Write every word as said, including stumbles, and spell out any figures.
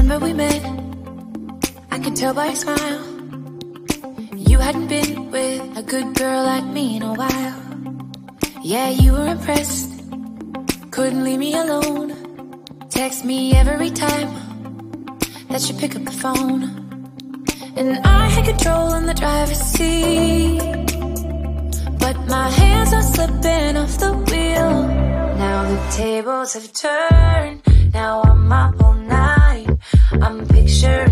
Remember we met, I could tell by your smile. You hadn't been with a good girl like me in a while. Yeah, you were impressed, couldn't leave me alone. Text me every time that you pick up the phone. And I had control in the driver's seat, but my hands are slipping off the wheel. Now the tables have turned, now I'm up all night. I'm picturing